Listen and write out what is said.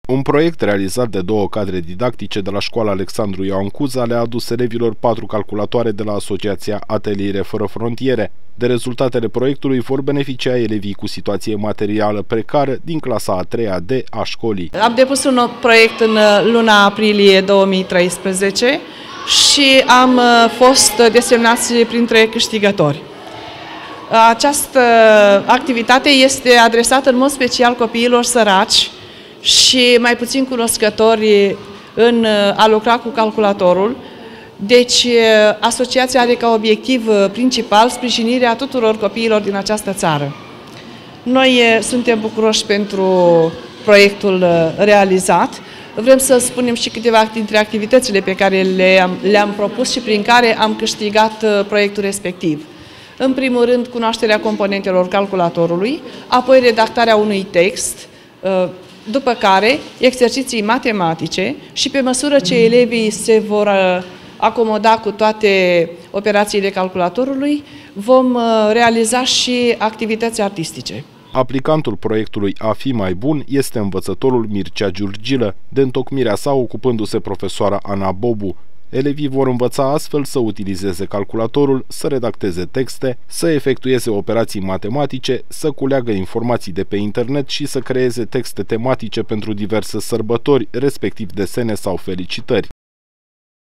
Un proiect realizat de două cadre didactice de la școala Alexandru Ioan Cuza le-a adus elevilor 4 calculatoare de la Asociația Ateliere Fără Frontiere. De rezultatele proiectului vor beneficia elevii cu situație materială precară din clasa a 3-a D a școlii. Am depus un proiect în luna aprilie 2013 și am fost desemnați printre câștigători. Această activitate este adresată în mod special copiilor săraci și mai puțin cunoscători în a lucra cu calculatorul. Deci, asociația are ca obiectiv principal sprijinirea tuturor copiilor din această țară. Noi suntem bucuroși pentru proiectul realizat. Vrem să spunem și câteva dintre activitățile pe care le-am propus și prin care am câștigat proiectul respectiv. În primul rând, cunoașterea componentelor calculatorului, apoi redactarea unui text, după care exerciții matematice și pe măsură ce elevii se vor acomoda cu toate operațiile calculatorului, vom realiza și activități artistice. Aplicantul proiectului A fi mai bun este învățătorul Mircea Giurgilă, de întocmirea sa ocupându-se profesoara Ana Bobu. Elevii vor învăța astfel să utilizeze calculatorul, să redacteze texte, să efectueze operații matematice, să culeagă informații de pe internet și să creeze texte tematice pentru diverse sărbători, respectiv desene sau felicitări.